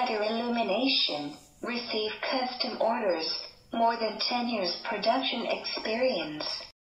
brighter illumination, receive custom orders, more than 10 years production experience.